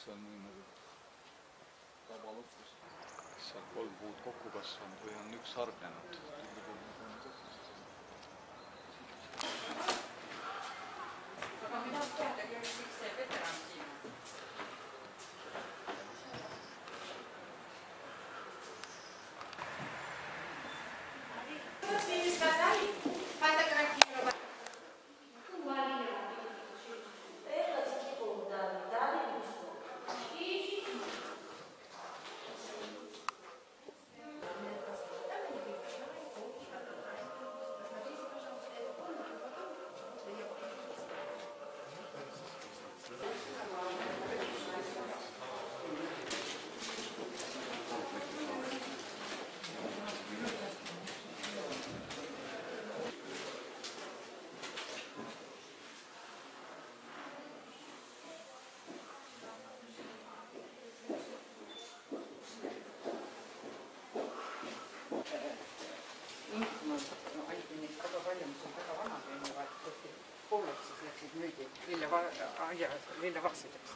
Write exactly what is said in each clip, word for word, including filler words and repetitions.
see on nii nagu tabalõpus. Kas seal kolm puud kokku kasvanud või on üks hargnenud? Aga mina teadagi oli kõik see veteran siin. Väga palju, mis on väga vanad vennivad, pooled siis läksid müüdi lillevaasideks.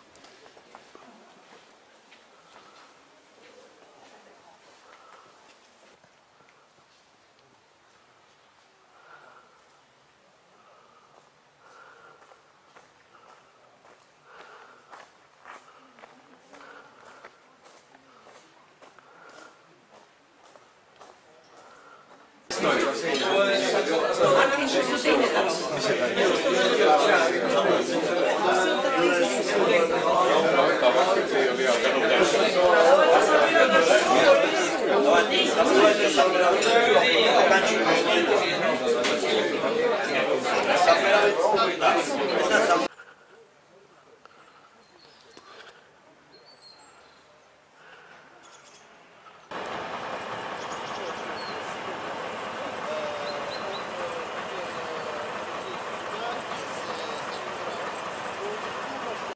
Mis see